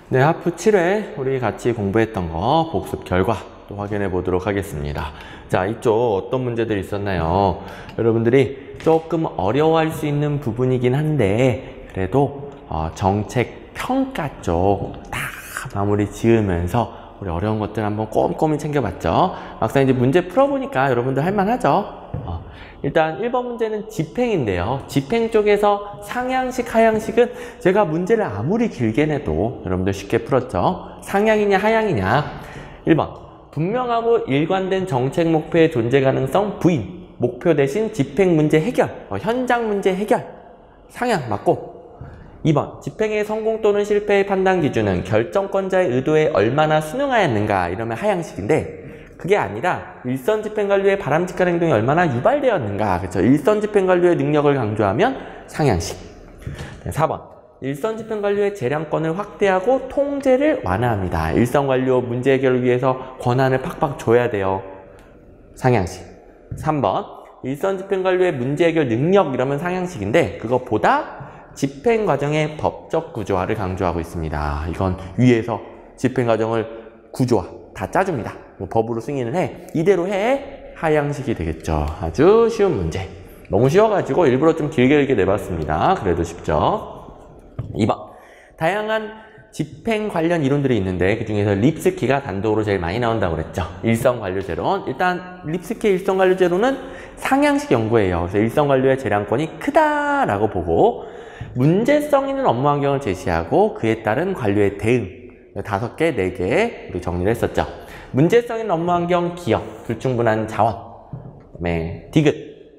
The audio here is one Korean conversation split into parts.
네, 하프 7회 우리 같이 공부했던 거 복습 결과 또 확인해 보도록 하겠습니다. 자, 이쪽 어떤 문제들이 있었나요? 여러분들이 조금 어려워할 수 있는 부분이긴 한데 그래도 정책 평가 쪽 다 마무리 지으면서 우리 어려운 것들 한번 꼼꼼히 챙겨봤죠. 막상 이제 문제 풀어보니까 여러분들 할만하죠. 일단 1번 문제는 집행인데요. 집행 쪽에서 상향식, 하향식은 제가 문제를 아무리 길게 내도 여러분들 쉽게 풀었죠. 상향이냐 하향이냐. 1번 분명하고 일관된 정책 목표의 존재 가능성 부인, 목표 대신 집행 문제 해결, 현장 문제 해결. 상향 맞고. 2번 집행의 성공 또는 실패의 판단 기준은 결정권자의 의도에 얼마나 순응하였는가. 이러면 하향식인데 그게 아니라 일선 집행관료의 바람직한 행동이 얼마나 유발되었는가. 그렇죠? 일선 집행관료의 능력을 강조하면 상향식. 4번 일선 집행관료의 재량권을 확대하고 통제를 완화합니다. 일선 관료 문제 해결을 위해서 권한을 팍팍 줘야 돼요. 상향식. 3번 일선 집행관료의 문제 해결 능력 이러면 상향식인데 그것보다 집행 과정의 법적 구조화를 강조하고 있습니다. 이건 위에서 집행 과정을 구조화 다 짜줍니다. 법으로 승인을 해. 이대로 해. 하향식이 되겠죠. 아주 쉬운 문제. 너무 쉬워가지고 일부러 좀 길게 내봤습니다. 그래도 쉽죠. 2번 다양한 집행 관련 이론들이 있는데 그 중에서 립스키가 단독으로 제일 많이 나온다고 그랬죠. 일선관료제론. 일단 립스키의 일선관료제론은 상향식 연구예요. 그래서 일선관료의 재량권이 크다라고 보고 문제성 있는 업무 환경을 제시하고 그에 따른 관료의 대응 5개, 4개 우리 정리를 했었죠. 문제성 있는 업무 환경 기업, 불충분한 자원, 그다음에 디귿,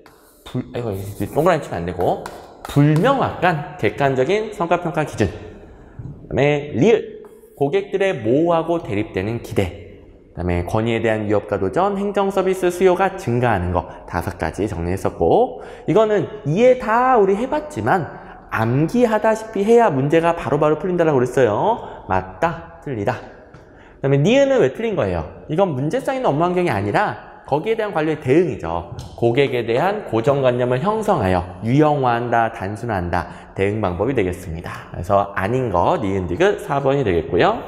동그라미 치면 안 되고 불명확한 객관적인 성과평가 기준, 그다음에 리을, 고객들의 모호하고 대립되는 기대, 그다음에 권위에 대한 위협과 도전, 행정 서비스 수요가 증가하는 거 5가지 정리했었고 이거는 이해 다 우리 해봤지만 암기하다시피 해야 문제가 바로바로 풀린다라고 그랬어요. 맞다, 틀리다. 그 다음에 니은은 왜 틀린 거예요? 이건 문제성 있는 업무 환경이 아니라 거기에 대한 관료의 대응이죠. 고객에 대한 고정관념을 형성하여 유형화한다, 단순화한다, 대응 방법이 되겠습니다. 그래서 아닌 거, 니은, 디귿 4번이 되겠고요.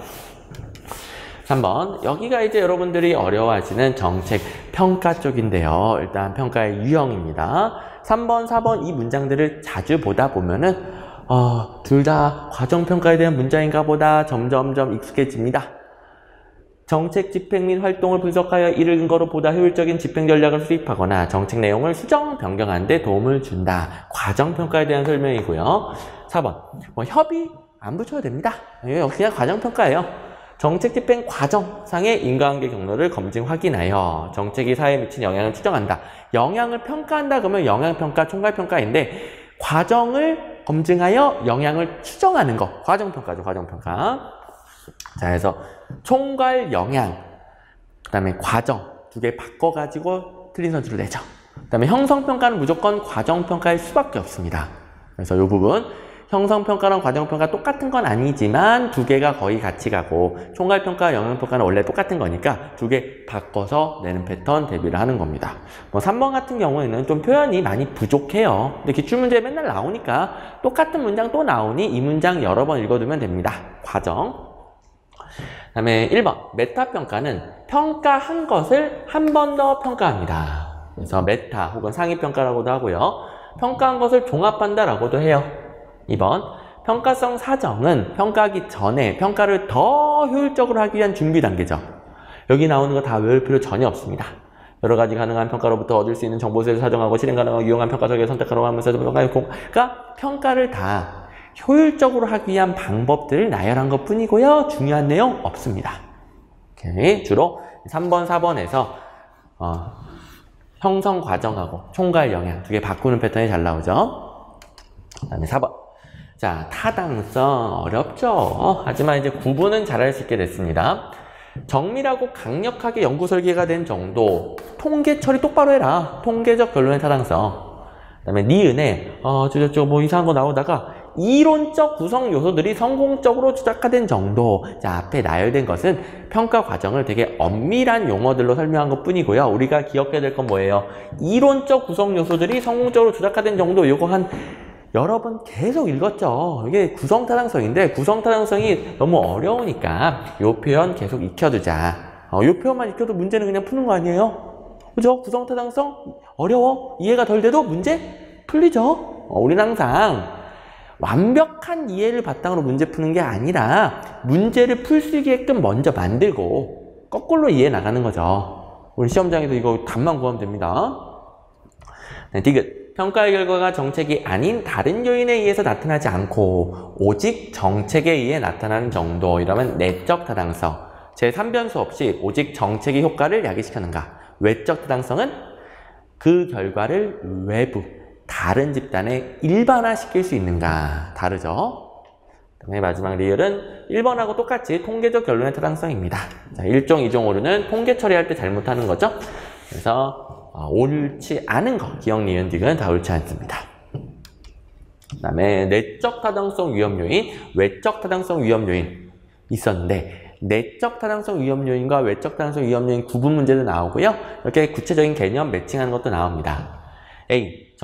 3번, 여기가 이제 여러분들이 어려워하시는 정책 평가 쪽인데요. 일단 평가의 유형입니다. 3번, 4번 이 문장들을 자주 보다 보면은 둘 다 과정평가에 대한 문장인가 보다 점점점 익숙해집니다. 정책 집행 및 활동을 분석하여 이를 근거로 보다 효율적인 집행 전략을 수립하거나 정책 내용을 수정, 변경하는 데 도움을 준다. 과정평가에 대한 설명이고요. 4번, 협의 안 붙여도 됩니다. 그냥 과정평가예요. 정책 집행 과정상의 인과관계 경로를 검증 확인하여 정책이 사회에 미친 영향을 추정한다. 영향을 평가한다 그러면 영향평가, 총괄평가인데 과정을 검증하여 영향을 추정하는 거 과정평가죠. 과정평가. 자, 그래서 총괄 영향, 그 다음에 과정 2개 바꿔가지고 틀린 선수를 내죠. 그 다음에 형성평가는 무조건 과정평가일 수밖에 없습니다. 그래서 이 부분 형성평가랑 과정평가 똑같은 건 아니지만 2개가 거의 같이 가고 총괄평가, 영향평가는 원래 똑같은 거니까 2개 바꿔서 내는 패턴 대비를 하는 겁니다. 3번 같은 경우에는 좀 표현이 많이 부족해요. 근데 기출문제에 맨날 나오니까 똑같은 문장 또 나오니 이 문장 여러 번 읽어두면 됩니다. 과정. 그 다음에 1번 메타평가는 평가한 것을 한 번 더 평가합니다. 그래서 메타 혹은 상위평가라고도 하고요. 평가한 것을 종합한다라고도 해요. 2번 평가성 사정은 평가하기 전에 평가를 더 효율적으로 하기 위한 준비 단계죠. 여기 나오는 거 다 외울 필요 전혀 없습니다. 여러 가지 가능한 평가로부터 얻을 수 있는 정보수를 사정하고 실행 가능하고 유용한 평가 설계를 선택하라고 하면서 평가를 다 효율적으로 하기 위한 방법들을 나열한 것 뿐이고요. 중요한 내용 없습니다. 오케이. 주로 3번, 4번에서 형성 과정하고 총괄 영향 2개 바꾸는 패턴이 잘 나오죠. 그 다음에 4번. 자, 타당성 어렵죠. 하지만 이제 구분은 잘할 수 있게 됐습니다. 정밀하고 강력하게 연구 설계가 된 정도, 통계 처리 똑바로 해라. 통계적 결론의 타당성. 그 다음에 니은에 이상한 거 나오다가 이론적 구성 요소들이 성공적으로 추적화된 정도. 자, 앞에 나열된 것은 평가 과정을 되게 엄밀한 용어들로 설명한 것 뿐이고요. 우리가 기억해야 될 건 뭐예요? 이론적 구성 요소들이 성공적으로 추적화된 정도. 요거 한 여러 번 계속 읽었죠. 이게 구성타당성인데 구성타당성이 너무 어려우니까 이 표현 계속 익혀두자. 이 표현만 익혀도 문제는 그냥 푸는 거 아니에요? 그죠? 구성타당성 어려워? 이해가 덜 돼도 문제 풀리죠? 우리는 항상 완벽한 이해를 바탕으로 문제 푸는 게 아니라 문제를 풀 수 있게끔 먼저 만들고 거꾸로 이해 나가는 거죠. 우리 시험장에서 이거 답만 구하면 됩니다. 네, 디귿. 평가의 결과가 정책이 아닌 다른 요인에 의해서 나타나지 않고 오직 정책에 의해 나타나는 정도. 이러면 내적 타당성. 제3변수 없이 오직 정책의 효과를 야기시켰는가. 외적 타당성은 그 결과를 외부, 다른 집단에 일반화시킬 수 있는가. 다르죠? 그다음에 마지막 리을은 1번하고 똑같이 통계적 결론의 타당성입니다. 자, 1종, 2종, 5류는 통계 처리할 때 잘못하는 거죠. 그래서 옳지 않은 거, 기억, 니은, 디귿은 다 옳지 않습니다. 그 다음에 내적 타당성 위험 요인, 외적 타당성 위험 요인 있었는데 내적 타당성 위험 요인과 외적 타당성 위험 요인 구분 문제도 나오고요. 이렇게 구체적인 개념 매칭하는 것도 나옵니다. A.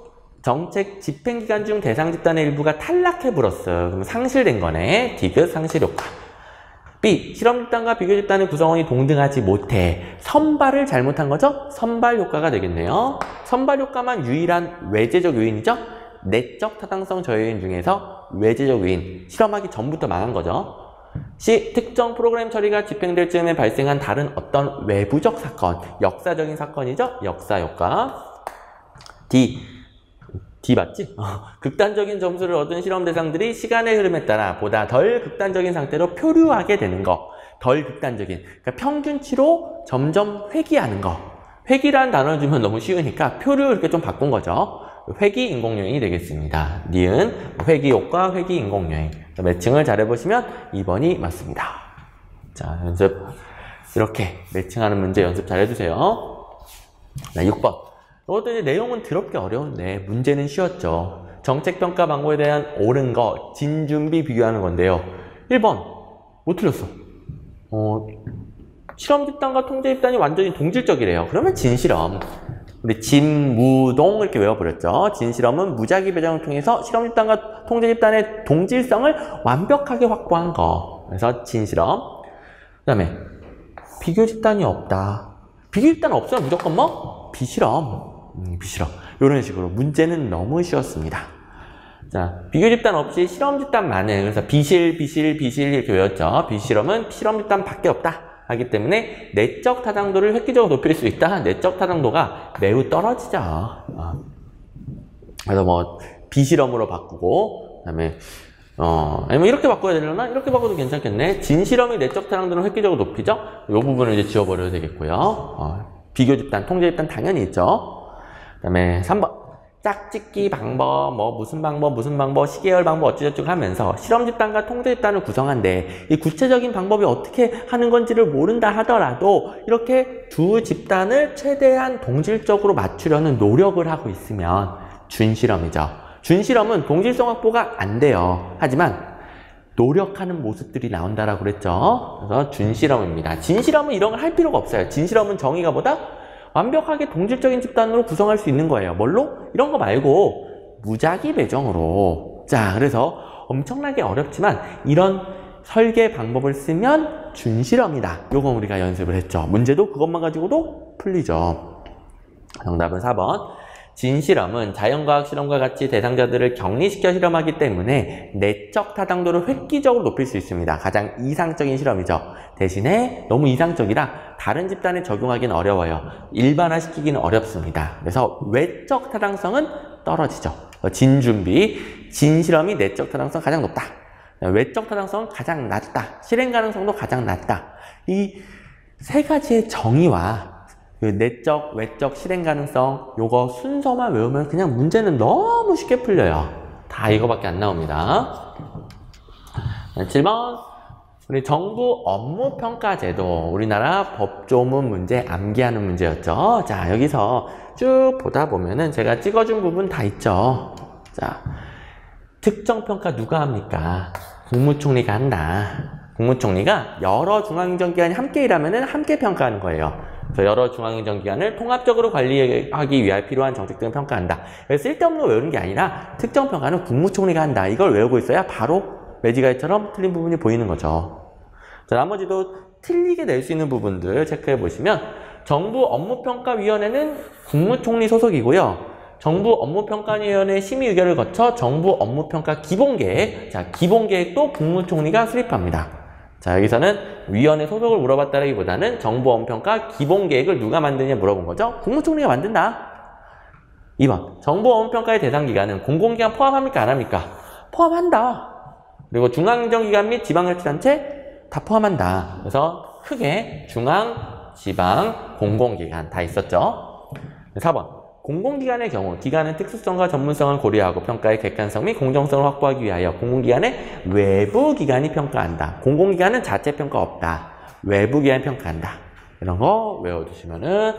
정책 집행기간 중 대상 집단의 일부가 탈락해 불었어요. 그럼 상실된 거네. 디귿 상실 효과. B. 실험 집단과 비교 집단의 구성원이 동등하지 못해. 선발을 잘못한 거죠? 선발 효과가 되겠네요. 선발 효과만 유일한 외제적 요인이죠? 내적 타당성 저요인 중에서 외제적 요인. 실험하기 전부터 망한 거죠. C. 특정 프로그램 처리가 집행될 즈음에 발생한 다른 어떤 외부적 사건. 역사적인 사건이죠? 역사 효과. D 맞지? 극단적인 점수를 얻은 실험 대상들이 시간의 흐름에 따라 보다 덜 극단적인 상태로 표류하게 되는 거. 덜 극단적인. 그러니까 평균치로 점점 회귀하는 거. 회귀라는 단어를 주면 너무 쉬우니까 표류 이렇게 좀 바꾼 거죠. 회귀 인공요인이 되겠습니다. 니은 회귀 효과, 회귀 인공요인. 매칭을 잘 해보시면 2번이 맞습니다. 자, 연습 이렇게 매칭하는 문제 연습 잘 해주세요. 자, 6번. 이것도 이제 내용은 더럽게 어려운데 문제는 쉬웠죠. 정책평가 방법에 대한 옳은 거, 진준비 비교하는 건데요. 1번 뭐 틀렸어? 실험 집단과 통제 집단이 완전히 동질적이래요. 그러면 진실험. 우리 진무동 이렇게 외워버렸죠. 진실험은 무작위 배정을 통해서 실험 집단과 통제 집단의 동질성을 완벽하게 확보한 거. 그래서 진실험. 그 다음에 비교 집단이 없다. 비교 집단 없으면 무조건 뭐? 비실험. 비실험. 이런 식으로 문제는 너무 쉬웠습니다. 자, 비교 집단 없이 실험 집단만은, 그래서 비실 이렇게 외웠죠. 비실험은 실험 집단밖에 없다 하기 때문에 내적 타당도를 획기적으로 높일 수 있다. 내적 타당도가 매우 떨어지죠. 그래서 뭐 비실험으로 바꾸고, 그다음에 아니면 이렇게 바꿔야 되려나? 이렇게 바꿔도 괜찮겠네. 진실험이 내적 타당도를 획기적으로 높이죠. 이 부분을 이제 지워버려도 되겠고요. 비교 집단, 통제 집단 당연히 있죠. 그 다음에 3번. 짝짓기 방법, 무슨 방법, 시계열 방법 어찌저찌 하면서 실험 집단과 통제 집단을 구성한데 이 구체적인 방법이 어떻게 하는 건지를 모른다 하더라도 이렇게 두 집단을 최대한 동질적으로 맞추려는 노력을 하고 있으면 준실험이죠. 준실험은 동질성 확보가 안 돼요. 하지만 노력하는 모습들이 나온다라고 그랬죠. 그래서 준실험입니다. 진실험은 이런 걸 할 필요가 없어요. 진실험은 정의가 보다 완벽하게 동질적인 집단으로 구성할 수 있는 거예요. 뭘로? 이런 거 말고 무작위 배정으로. 자, 그래서 엄청나게 어렵지만 이런 설계 방법을 쓰면 준실험이다. 요건 우리가 연습을 했죠. 문제도 그것만 가지고도 풀리죠. 정답은 4번. 진실험은 자연과학 실험과 같이 대상자들을 격리시켜 실험하기 때문에 내적 타당도를 획기적으로 높일 수 있습니다. 가장 이상적인 실험이죠. 대신에 너무 이상적이라 다른 집단에 적용하기는 어려워요. 일반화시키기는 어렵습니다. 그래서 외적 타당성은 떨어지죠. 진준비, 진실험이 내적 타당성 가장 높다. 외적 타당성은 가장 낮다. 실행 가능성도 가장 낮다. 이 세 가지의 정의와 그 내적, 외적, 실행 가능성 요거 순서만 외우면 그냥 문제는 너무 쉽게 풀려요. 다 이거밖에 안 나옵니다. 7번. 우리 정부 업무평가제도, 우리나라 법조문 문제 암기하는 문제였죠. 자, 여기서 쭉 보다 보면은 제가 찍어준 부분 다 있죠. 자, 특정 평가 누가 합니까? 국무총리가 한다. 국무총리가 여러 중앙행정기관이 함께 일하면은 함께 평가하는 거예요. 그래서 여러 중앙행정기관을 통합적으로 관리하기 위해 필요한 정책 등을 평가한다. 그래서 쓸데없는 거 외우는 게 아니라 특정 평가는 국무총리가 한다. 이걸 외우고 있어야 바로 매지가이처럼 틀린 부분이 보이는 거죠. 자, 나머지도 틀리게 낼 수 있는 부분들 체크해 보시면 정부 업무평가위원회는 국무총리 소속이고요. 정부 업무평가위원회 심의 의결을 거쳐 정부 업무평가 기본계획, 자, 기본계획도 국무총리가 수립합니다. 자, 여기서는 위원회 소속을 물어봤다기보다는 정부 업무평가 기본계획을 누가 만드냐 물어본 거죠. 국무총리가 만든다. 2번, 정부 업무평가의 대상기관은 공공기관 포함합니까? 안 합니까? 포함한다. 그리고 중앙행정기관 및 지방자치단체 다 포함한다. 그래서 크게 중앙, 지방, 공공기관 다 있었죠. 4번, 공공기관의 경우 기관은 특수성과 전문성을 고려하고 평가의 객관성 및 공정성을 확보하기 위하여 공공기관의 외부기관이 평가한다. 공공기관은 자체 평가 없다. 외부기관이 평가한다. 이런 거 외워두시면은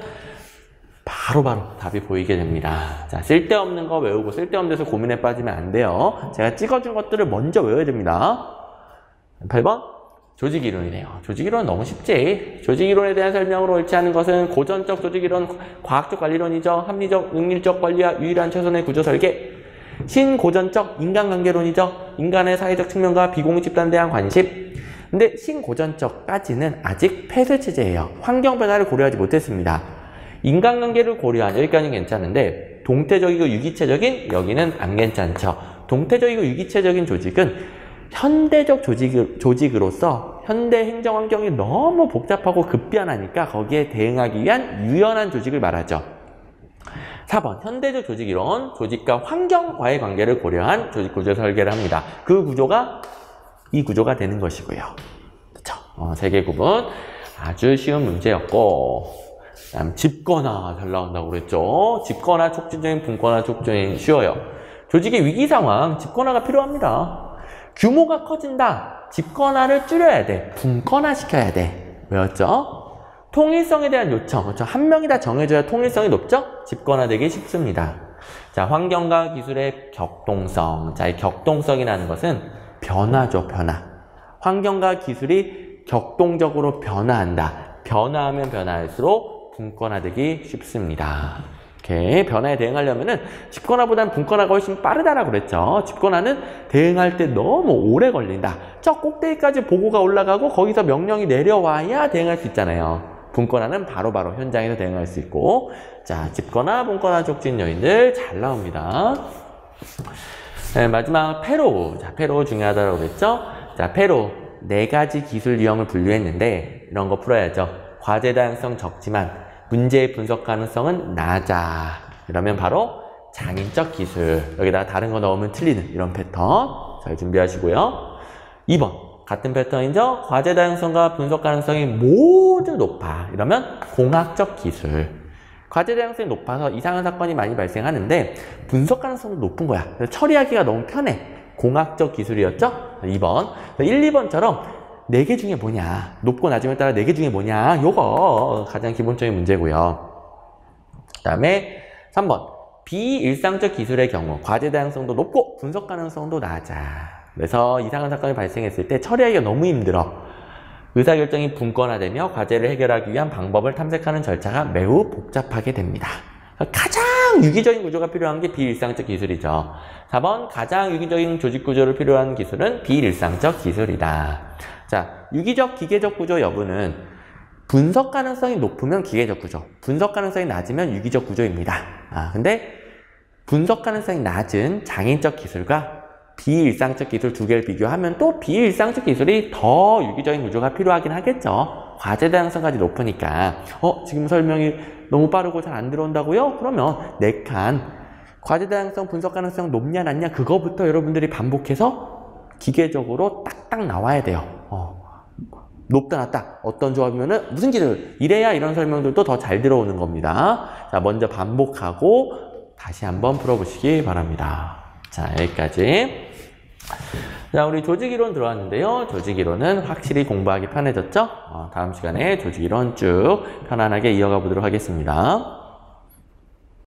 바로바로 답이 보이게 됩니다. 자, 쓸데없는 거 외우고 쓸데없는 데서 고민에 빠지면 안 돼요. 제가 찍어준 것들을 먼저 외워야 됩니다. 8번 조직이론이네요. 조직이론은 너무 쉽지. 조직이론에 대한 설명으로 옳지 않은 것은 고전적 조직이론, 과학적 관리론이죠. 합리적, 능률적 관리와 유일한 최선의 구조 설계. 신고전적 인간관계론이죠. 인간의 사회적 측면과 비공유 집단에 대한 관심. 근데 신고전적까지는 아직 폐쇄체제예요. 환경 변화를 고려하지 못했습니다. 인간관계를 고려한 여기까지는 괜찮은데 동태적이고 유기체적인 여기는 안 괜찮죠. 동태적이고 유기체적인 조직은 현대적 조직으로서 현대 행정 환경이 너무 복잡하고 급변하니까 거기에 대응하기 위한 유연한 조직을 말하죠. 4번, 현대적 조직이론, 조직과 환경과의 관계를 고려한 조직 구조 설계를 합니다. 그 구조가 이 구조가 되는 것이고요. 그렇죠? 세개 구분 아주 쉬운 문제였고, 그다음 집권화 잘 나온다고 그랬죠. 집권화 촉진적인, 분권화 촉진적인 쉬워요. 조직의 위기 상황, 집권화가 필요합니다. 규모가 커진다. 집권화를 줄여야 돼. 분권화 시켜야 돼. 왜였죠? 통일성에 대한 요청. 그렇죠? 한 명이 다 정해줘야 통일성이 높죠? 집권화되기 쉽습니다. 자, 환경과 기술의 격동성. 자, 이 격동성이라는 것은 변화죠, 변화. 환경과 기술이 격동적으로 변화한다. 변화하면 변화할수록 분권화되기 쉽습니다. 이렇게 변화에 대응하려면은 집권화보다는 분권화가 훨씬 빠르다라고 그랬죠. 집권화는 대응할 때 너무 오래 걸린다. 저 꼭대기까지 보고가 올라가고 거기서 명령이 내려와야 대응할 수 있잖아요. 분권화는 바로바로 현장에서 대응할 수 있고, 자, 집권화, 분권화 촉진 요인들 잘 나옵니다. 네, 마지막 패로. 자, 패로 중요하다고 그랬죠. 자, 패로 4가지 기술 유형을 분류했는데 이런 거 풀어야죠. 과제 다양성 적지만 문제의 분석 가능성은 낮아. 이러면 바로 장인적 기술. 여기다가 다른 거 넣으면 틀리는 이런 패턴 잘 준비하시고요. 2번 같은 패턴이죠. 과제 다양성과 분석 가능성이 모두 높아. 이러면 공학적 기술. 과제 다양성이 높아서 이상한 사건이 많이 발생하는데 분석 가능성도 높은 거야. 그래서 처리하기가 너무 편해. 공학적 기술이었죠. 2번 1, 2번처럼 4개 중에 뭐냐, 높고 낮음에 따라 4개 중에 뭐냐, 요거 가장 기본적인 문제고요. 그 다음에 3번 비일상적 기술의 경우 과제 다양성도 높고 분석 가능성도 낮아. 그래서 이상한 사건이 발생했을 때 처리하기가 너무 힘들어. 의사결정이 분권화되며 과제를 해결하기 위한 방법을 탐색하는 절차가 매우 복잡하게 됩니다. 가장 유기적인 구조가 필요한 게 비일상적 기술이죠. 4번 가장 유기적인 조직 구조를 필요한 기술은 비일상적 기술이다. 자, 유기적, 기계적 구조 여부는 분석 가능성이 높으면 기계적 구조, 분석 가능성이 낮으면 유기적 구조입니다. 근데 분석 가능성이 낮은 장인적 기술과 비일상적 기술 2개를 비교하면 또 비일상적 기술이 더 유기적인 구조가 필요하긴 하겠죠. 과제 다양성까지 높으니까 지금 설명이 너무 빠르고 잘 안 들어온다고요? 그러면 4칸 과제 다양성, 분석 가능성 높냐 낮냐 그거부터 여러분들이 반복해서 기계적으로 딱딱 나와야 돼요. 높다 낮다 어떤 조합이면은 무슨 기술 이래야 이런 설명들도 더 잘 들어오는 겁니다. 자, 먼저 반복하고 다시 한번 풀어보시기 바랍니다. 자, 여기까지. 자, 우리 조직이론 들어왔는데요. 조직이론은 확실히 공부하기 편해졌죠? 다음 시간에 조직이론 쭉 편안하게 이어가 보도록 하겠습니다.